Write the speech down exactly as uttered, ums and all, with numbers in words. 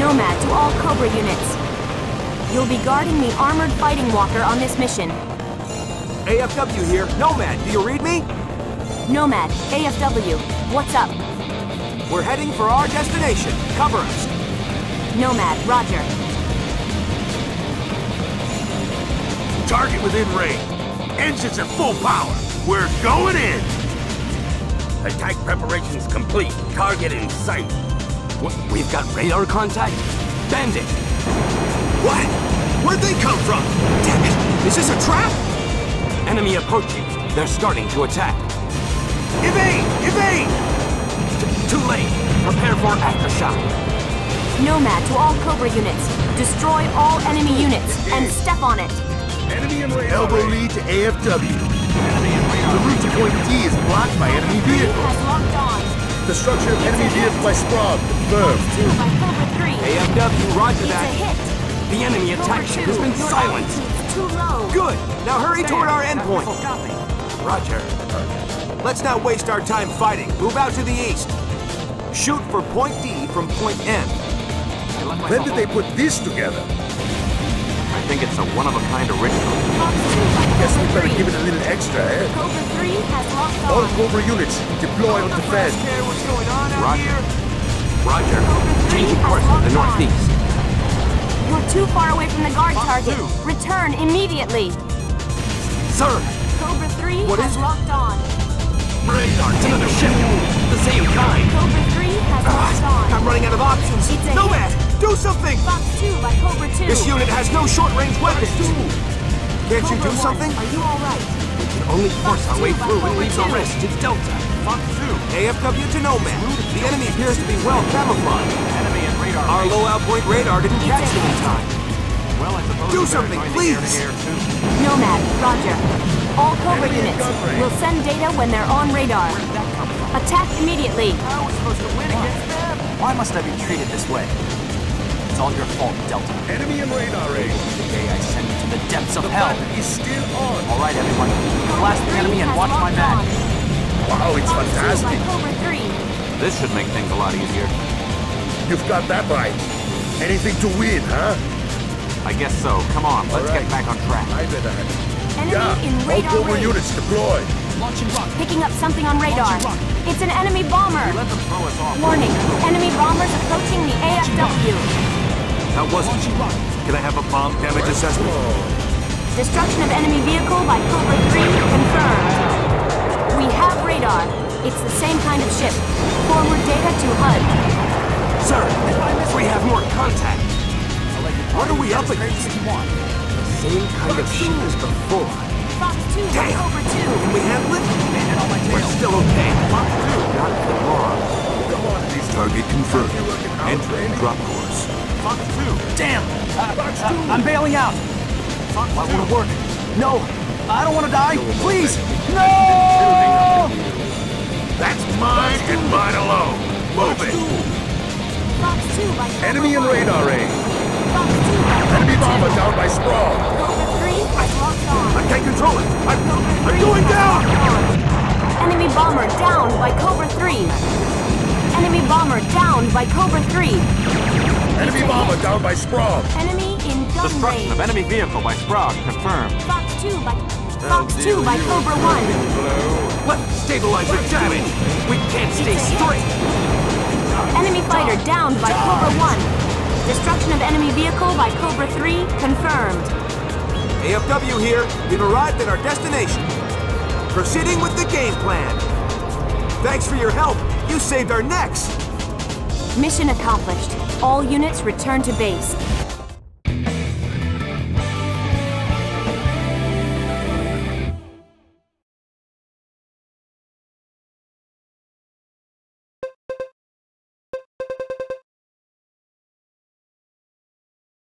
Nomad to all Cobra units. You'll be guarding the armored fighting walker on this mission. A F W here. Nomad, do you read me? Nomad, A F W, what's up? We're heading for our destination. Cover us. Nomad, roger. Target within range. Engines at full power. We're going in. Attack preparations complete. Target in sight. What? We've got radar contact? Bandit! What? Where'd they come from? Damn it! Is this a trap? Enemy approaching. They're starting to attack. Evade! Evade! T too late. Prepare for aftershock. Nomad to all Cobra units. Destroy all enemy units and step on it. Enemy and radar. Elbow lead to A F W. Enemy and radar. The route to point D is blocked by enemy vehicles. Has locked on. Destruction of enemy vehicle by Sprague. Confirmed. two by Cobra three. A F W, roger It's that. a hit. The enemy attack Cobra ship two, has been your silenced. altitude's too low. Good. Now hurry toward our endpoint. Roger. Let's not waste our time fighting. Move out to the east. Shoot for point D from point N. When did they put this together? I think it's a one-of-a-kind original. Fox two by Guess we Cobra better three. give it a little extra, eh? Cobra three has locked All on. Cobra units, deploy on defense. What's going on out Roger. here? Roger. Cobra three Changing has course to locked the on. northeast. You're too far away from the guard Fox target. two. Return immediately. Sir! Cobra three What has is it? locked on. Radar! It's another ship! The same kind! Cobra three has locked on. I'm running out of options! It's a Nomad! Do something! Fox two by Cobra two. This unit has no short-range weapons! Can't you Cobra do one, something? Are you alright? We can only force our way two by through and Cobra leave the two. rest to Delta. Fox two. A F W to Nomad. The enemy appears to be well camouflaged. Enemy and radar. Our low outpoint radar didn't catch them in time. Well, I suppose do something, please! Nomad, roger. All Cobra units will send data when they're on radar. Attack immediately. How are we supposed to win against them? Why must I be treated this way? It's all your fault, Delta. Enemy and radar range. The day I send you to the depths of The hell. battle is still on. All right, everyone. Blast the enemy and watch my back. Wow, it's Fox two by fantastic. Cobra three. This should make things a lot easier. You've got that right. Anything to win, huh? I guess so. Come on, let's All right. get back on track. I better have Enemy Yeah, in all radar Cobra range. units deployed. Launching rocket. Picking up something on radar. It's an enemy bomber. Let them throw us off. Warning, enemy bombers approaching the A F W. How was it? Can I have a bomb damage assessment? Destruction of enemy vehicle by Cobra three confirmed. We have radar. It's the same kind of ship. Forward data to H U D. Sir, we have more contact. What are we up against? The same kind of ship as before. Fox two by Damn. Cobra two. Can we handle it? We're still okay. Fox two. Not for long. Come on, these Target confirmed. Entering drop course. Fox two. Damn! Uh, uh, I'm bailing out. Fox Why two. won't it work? No! I don't want to die! Please! No! That's mine and mine alone. Move it. Fox two by Cobra Enemy and one. radar range. Fox two by Cobra Enemy bomber two. down by Sprague. Cobra three has locked on. I can't control it. I'm, I'm Three going has down. locked on. Enemy bomber down by Cobra three. Enemy bomber down by Cobra three. Enemy bomber down by Sprague. Enemy in gun Destruction of range. enemy vehicle by Sprague confirmed. Fox two by Fox two by Cobra one. Left stabilizer damage. We can't stay straight. Enemy fighter downed by Cobra one. Destruction of enemy vehicle by Cobra three confirmed. A F W here. We've arrived at our destination. Proceeding with the game plan. Thanks for your help. You saved our necks. Mission accomplished. All units return to base.